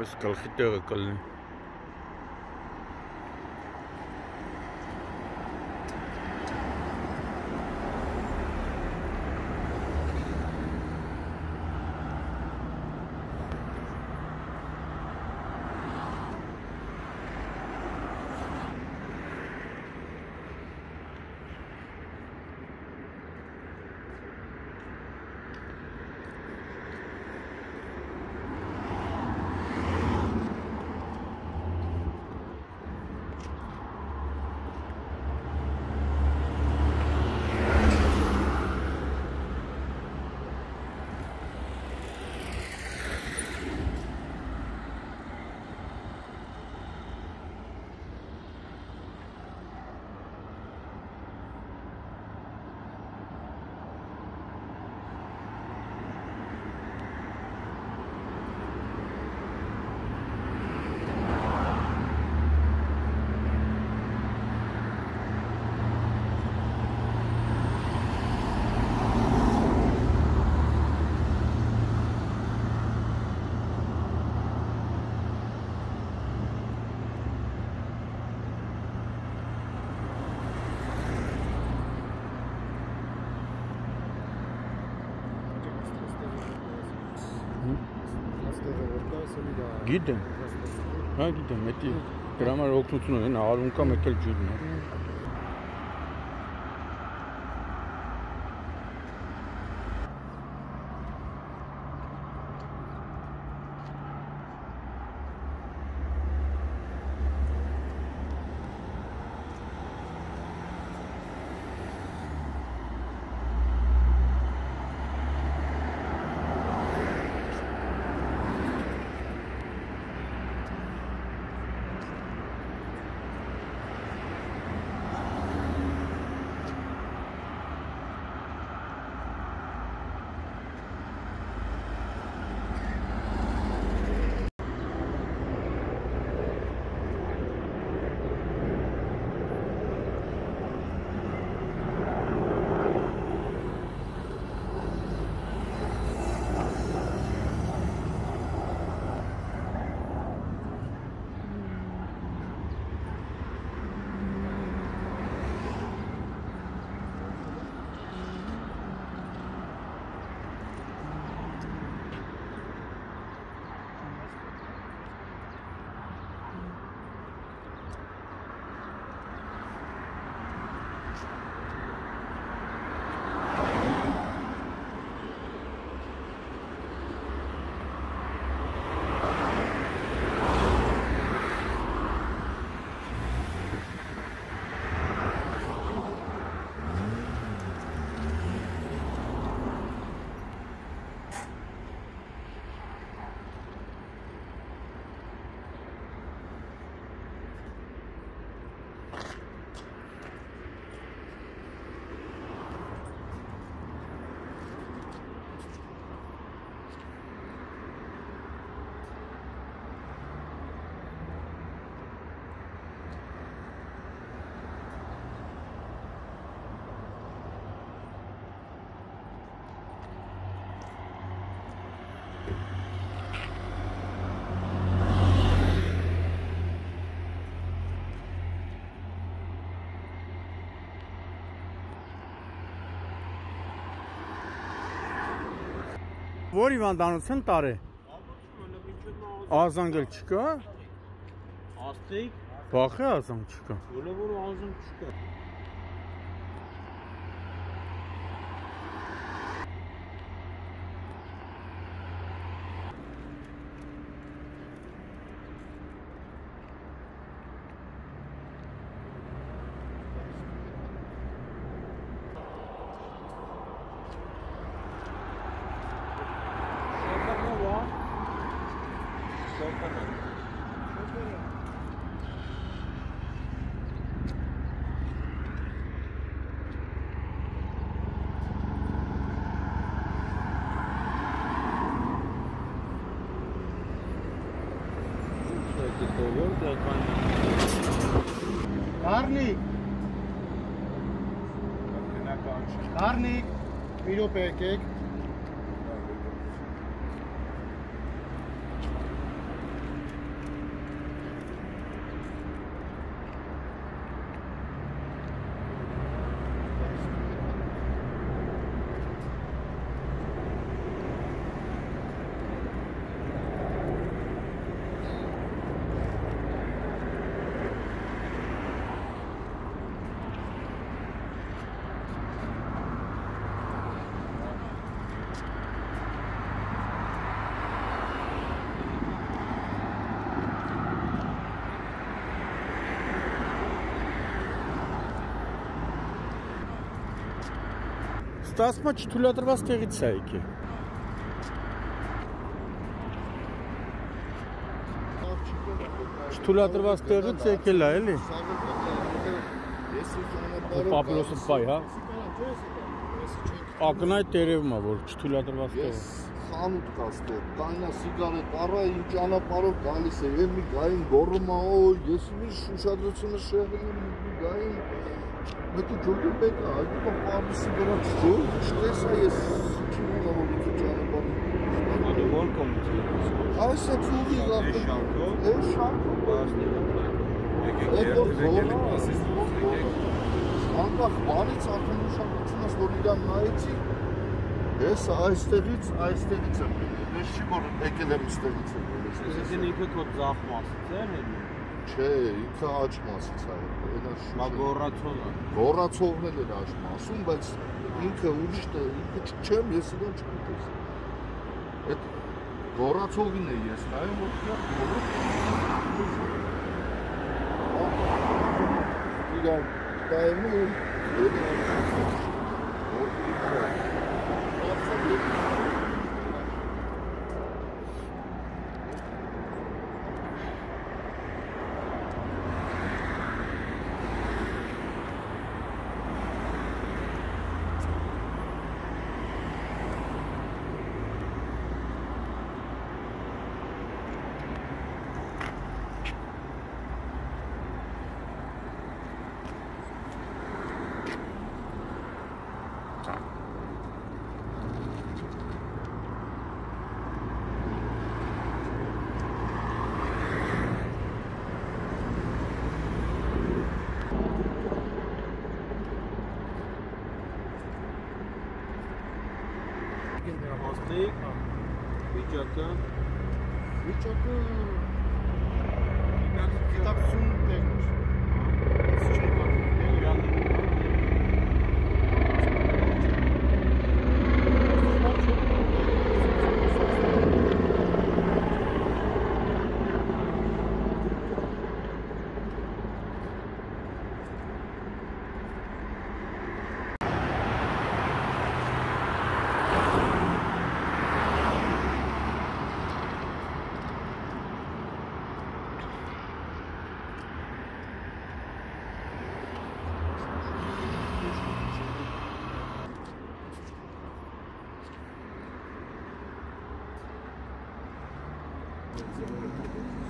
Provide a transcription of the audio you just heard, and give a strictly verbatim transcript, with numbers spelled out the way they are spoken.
Այս գլխի տեղը կլինի։ Գիտեմ, հա գիտեմ, էդի դրա համար օգնություն ունեն, արունկա մեկ էլ ջուրն է։ Որ հիվանդանություն տարե։ Ազանգել չկա։ Աստղիկ։ Բախի ազանգ չկա։ Ոլը որ ազանգ չկա։ Karnik! Karnik! Bir րոպե եկեք։ ստացվում է չթույլատրված տեղից է եկել։ Չթույլատրված տեղից եկել է, էլի։ Պապիրոսը բայ, հա։ Ակնհայտ տերևում է, որ չթույլատրված տեղ։ Ես խանութ կաստեղ, կանա սիգարետ, առա իմ ճանապարհով գալիս է, եւ մի գային գոռում է, օ, ես մի ուշադրությունը շեղել եմ, մի գային, մեկը ջոգել մեկը, այդ ու պարի սիգարետ չջոյ, չտեսա ես չիմ ունա, որ ինքը ճանապարհով։ Անի որ կոմիցի։ Այս է ծուղի գաղթ։ Է շանքով։ Է շանքով։ Այդ որ գոռա, անկախ բանից արդեն ուշադրությունս, որ իրան նայեցի, ես այստեղից, այստեղից եմ եկել, ես չի որ եկել եմ այստեղից եմ եկել։ Այսինքն ինքը քո ձախ մասից է հենց։ Չէ, ինքը աջ մասից է եկել։ Մա գոռացողը։ Գոռացողն էլ էր աջ մասում, բայց ինքը ուրիշ է, ինքը չեմ, ես իրան չգիտես։ Այդ գոռացողին է ես նայում, որ գոռում։ Իրան տայմում Աստղիկ, վիճակը։ Վիճակը գիտակցություն տեղն է։